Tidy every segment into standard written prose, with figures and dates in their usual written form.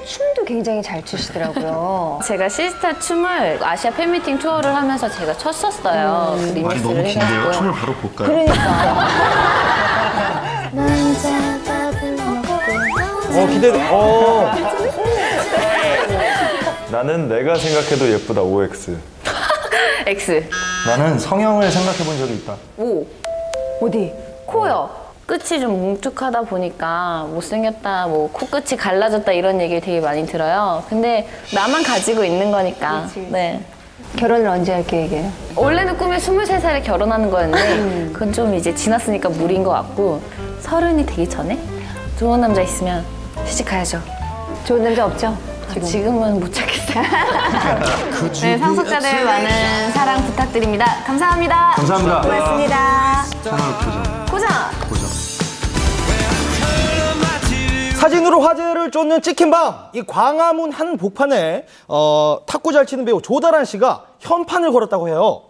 춤도 굉장히 잘 추시더라고요. 제가 시스타 춤을 아시아 팬미팅 투어를 하면서 제가 췄었어요. 그 말이 너무 리믹스를 긴데요? 해가지고. 춤을 바로 볼까요? 그러니까. 기대돼. 나는 내가 생각해도 예쁘다 OX. X. 나는 성형을 생각해 본 적이 있다. O. 어디? 코요. 끝이 좀 뭉툭하다 보니까 못생겼다, 뭐 코끝이 갈라졌다 이런 얘기 되게 많이 들어요. 근데 나만 가지고 있는 거니까. 그치. 네. 결혼을 언제 할 계획이에요? 원래는 꿈이 23살에 결혼하는 거였는데 그건 좀 이제 지났으니까 무리인 것 같고 30이 되기 전에 좋은 남자 있으면 시집가야죠. 좋은 남자 없죠? 지금은 못 찾겠어요. 네, 상속자들 많은 사랑 부탁드립니다. 감사합니다. 감사합니다. 고맙습니다. 채널 고정. 고정! 사진으로 화제를 쫓는 찍힌밤. 이 광화문 한복판에 탁구 잘 치는 배우 조다란 씨가 현판을 걸었다고 해요.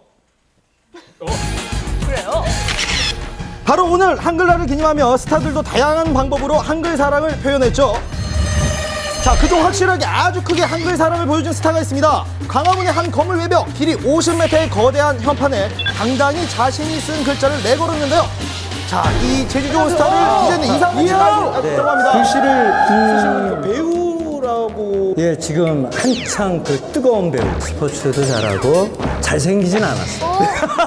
그래요? 바로 오늘 한글날을 기념하며 스타들도 다양한 방법으로 한글 사랑을 표현했죠. 자, 그동 확실하게 아주 크게 한글 사랑을 보여준 스타가 있습니다. 광화문의 한 건물 외벽 길이 50m의 거대한 현판에 당당히 자신이 쓴 글자를 내걸었는데요. 자, 이 재주 좋은 스타를 이제는 이상훈 씨가 알고 합니다. 글씨를 배우라고. 예, 지금 한창 그 뜨거운 배우, 스포츠도 잘하고 잘생기진 않았어.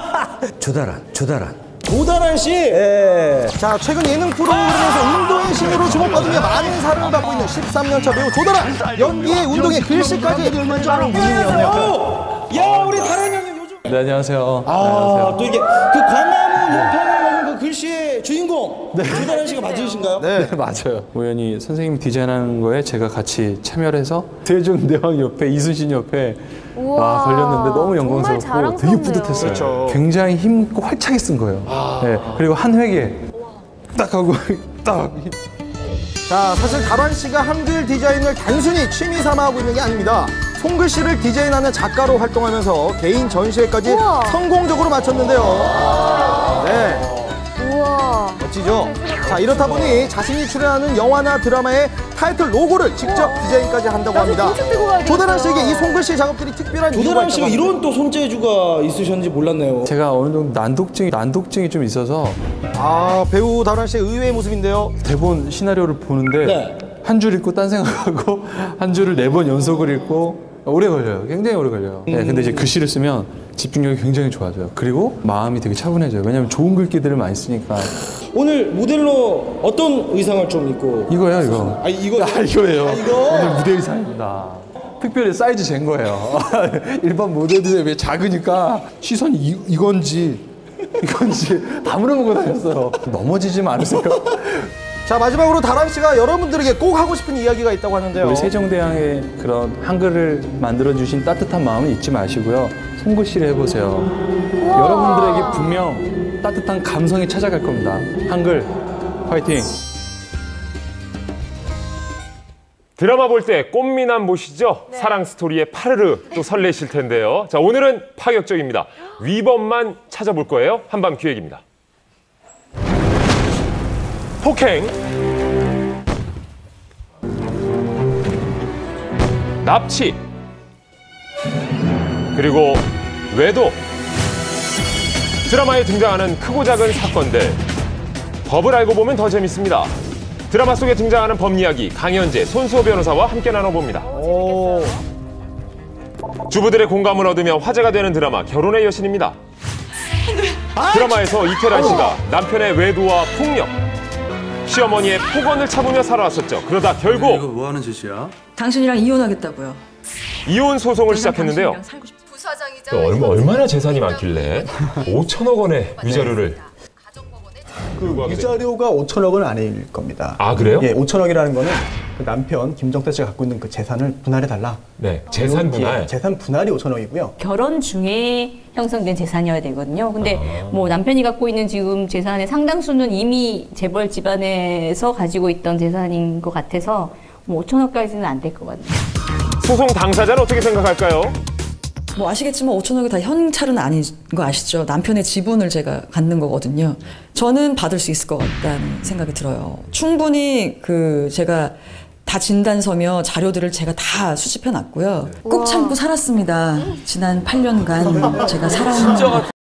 조다란. 조다란 씨. 예. 자, 최근 예능 프로그램에서 운동의 신으로 주목받으며 많은 사랑을 받고 있는 13년차 배우 조다란. 연기에 운동에 글씨까지 빠른 분이었네요. 야, 우리 다란 형님 요즘. 네, 안녕하세요. 또 이게 그 광화문 현판에 걸린 그 글씨의 주인공 조다란 씨가 맞으신가요? 네, 맞아요. 우연히 선생님 디자인하는 거에 제가 같이 참여를 해서 세종대왕 옆에 이순신 옆에 걸렸는데 너무 영광스럽고 되게 뿌듯했어요. 그렇죠. 굉장히 힘있고 활차게 쓴 거예요. 네, 그리고 한 획에 딱 하고 딱. 자, 사실 다란 씨가 한글 디자인을 단순히 취미 삼아 하고 있는 게 아닙니다. 손글씨를 디자인하는 작가로 활동하면서 개인 전시회까지 성공적으로 마쳤는데요. 네. 우와. 멋지죠? 자, 이렇다 보니 자신이 출연하는 영화나 드라마의 타이틀 로고를 직접 디자인까지 한다고 합니다. 조다란 씨에게 이 손글씨 작업들이 특별한 이유가 조다란 씨가 이런 또 손재주가 있으셨는지 몰랐네요. 제가 어느 정도 난독증이 좀 있어서 배우 다란 씨의 의외의 모습인데요. 대본 시나리오를 보는데 네. 한 줄 읽고 딴 생각하고 한 줄을 4번 연속을 읽고 오래 걸려요. 굉장히 오래 걸려요. 네, 근데 이제 글씨를 쓰면 집중력이 굉장히 좋아져요. 그리고 마음이 되게 차분해져요. 왜냐면 좋은 글귀들을 많이 쓰니까. 오늘 모델로 어떤 의상을 좀 입고? 이거요, 이거. 이거예요. 이거? 오늘 무대 의상입니다. 특별히 사이즈 잰 거예요. 일반 모델들에 비해 작으니까 시선이 이건지 다 물어보고 다녔어요. 넘어지지 않으세요? 자, 마지막으로 다란 씨가 여러분들에게 꼭 하고 싶은 이야기가 있다고 하는데요. 우리 세종대왕의 그런 한글을 만들어주신 따뜻한 마음을 잊지 마시고요. 손글씨를 해보세요. 여러분들에게 분명 따뜻한 감성이 찾아갈 겁니다. 한글 화이팅! 드라마 볼 때 꽃미남 보시죠? 네. 사랑 스토리의 파르르 또 설레실 텐데요. 자, 오늘은 파격적입니다. 위법만 찾아볼 거예요. 한밤 기획입니다. 폭행, 납치, 그리고 외도. 드라마에 등장하는 크고 작은 사건들. 법을 알고 보면 더 재밌습니다. 드라마 속에 등장하는 법 이야기 강현재, 손수호 변호사와 함께 나눠봅니다. 주부들의 공감을 얻으며 화제가 되는 드라마 결혼의 여신입니다. 드라마에서 이태란 씨가 남편의 외도와 폭력, 시어머니의 폭언을 참으며 살아왔었죠. 그러다 결국 이거 뭐 하는 짓이야? 당신이랑 이혼하겠다고요. 이혼 소송을 시작했는데요. 얼마나 재산이 많길래 5천억 원의 위자료를 그 위자료가 5천억 원 아닐 겁니다. 아, 그래요? 예, 5천억이라는 거는 그 남편 김정태 씨가 갖고 있는 그 재산을 분할해달라. 네, 재산 분할. 예, 재산 분할이 5천억이고요. 결혼 중에 형성된 재산이어야 되거든요. 근데 뭐 남편이 갖고 있는 지금 재산의 상당수는 이미 재벌 집안에서 가지고 있던 재산인 것 같아서 뭐 5천억까지는 안 될 것 같네요. 소송 당사자는 어떻게 생각할까요? 뭐 아시겠지만 5천억이 다 현찰은 아닌 거 아시죠? 남편의 지분을 제가 갖는 거거든요. 저는 받을 수 있을 것 같다는 생각이 들어요. 충분히 그 제가 다 진단서며 자료들을 제가 다 수집해 놨고요. 꾹 참고 살았습니다. 지난 8년간 제가 살아온